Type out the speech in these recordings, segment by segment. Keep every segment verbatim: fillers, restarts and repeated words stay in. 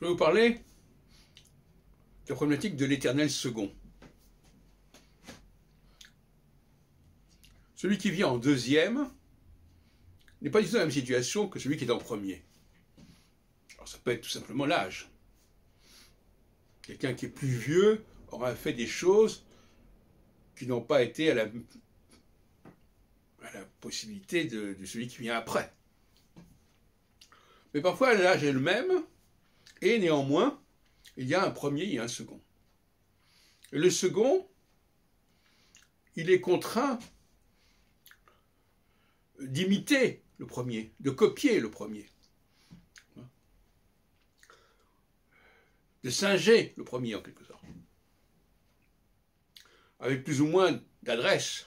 Je vais vous parler de la problématique de l'éternel second. Celui qui vit en deuxième n'est pas du tout dans la même situation que celui qui est en premier. Alors ça peut être tout simplement l'âge. Quelqu'un qui est plus vieux aura fait des choses qui n'ont pas été à la, à la possibilité de, de celui qui vient après. Mais parfois l'âge est le même, et néanmoins, il y a un premier et un second. Et le second, il est contraint d'imiter le premier, de copier le premier, de singer le premier en quelque sorte, avec plus ou moins d'adresse.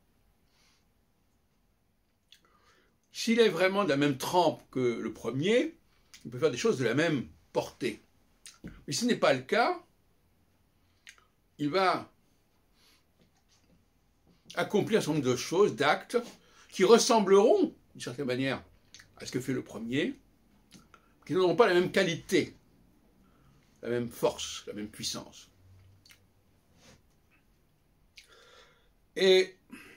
S'il est vraiment de la même trempe que le premier, il peut faire des choses de la même portée. Mais si ce n'est pas le cas, il va accomplir un certain nombre de choses, d'actes, qui ressembleront, d'une certaine manière, à ce que fait le premier, qui n'auront pas la même qualité, la même force, la même puissance. Et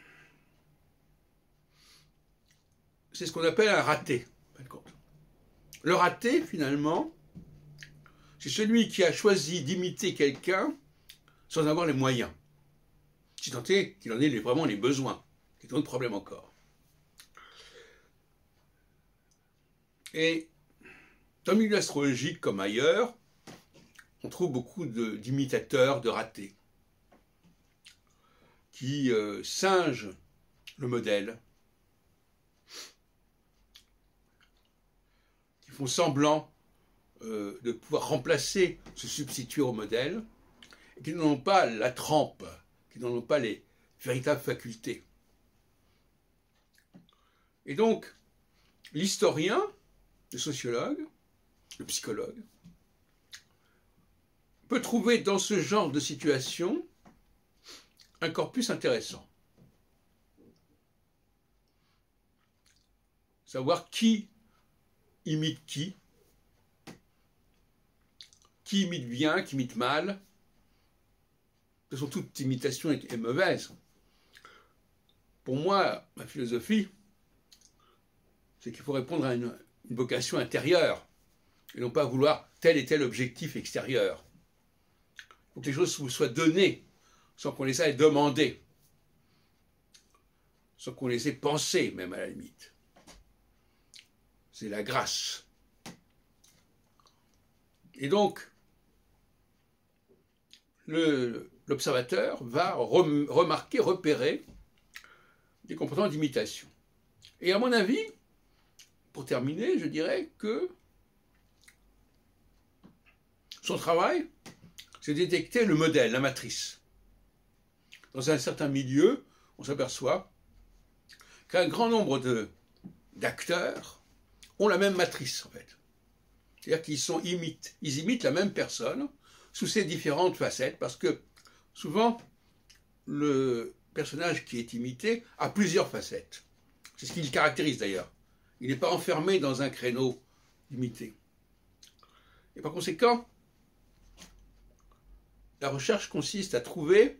c'est ce qu'on appelle un raté. Le raté, finalement, c'est celui qui a choisi d'imiter quelqu'un sans avoir les moyens. Si tant est qu'il en ait vraiment les besoins. C'est un autre problème encore. Et dans le milieu astrologique comme ailleurs, on trouve beaucoup d'imitateurs, de, de ratés, qui euh, singent le modèle, qui font semblant euh, de pouvoir remplacer, se substituer au modèle, et qui n'ont pas la trempe, qui n'ont pas les véritables facultés. Et donc, l'historien, le sociologue, le psychologue, peut trouver dans ce genre de situation un corpus intéressant. Savoir qui imite qui, qui imite bien, qui imite mal. De toute façon, toute imitation est, est mauvaise. Pour moi, ma philosophie, c'est qu'il faut répondre à une, une vocation intérieure, et non pas vouloir tel et tel objectif extérieur. Il faut que les choses vous soient données, sans qu'on les ait demandées, sans qu'on les ait pensées, même à la limite. C'est la grâce. Et donc, l'observateur va rem, remarquer, repérer des comportements d'imitation. Et à mon avis, pour terminer, je dirais que son travail, c'est détecter le modèle, la matrice. Dans un certain milieu, on s'aperçoit qu'un grand nombre d'acteurs ont la même matrice, en fait. C'est-à-dire qu'ils sont imitent, ils imitent la même personne sous ses différentes facettes, parce que souvent, le personnage qui est imité a plusieurs facettes. C'est ce qui le caractérise d'ailleurs. Il n'est pas enfermé dans un créneau imité. Et par conséquent, la recherche consiste à trouver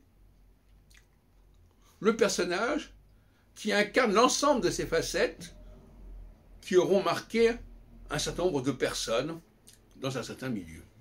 le personnage qui incarne l'ensemble de ces facettes qui auront marqué un certain nombre de personnes dans un certain milieu.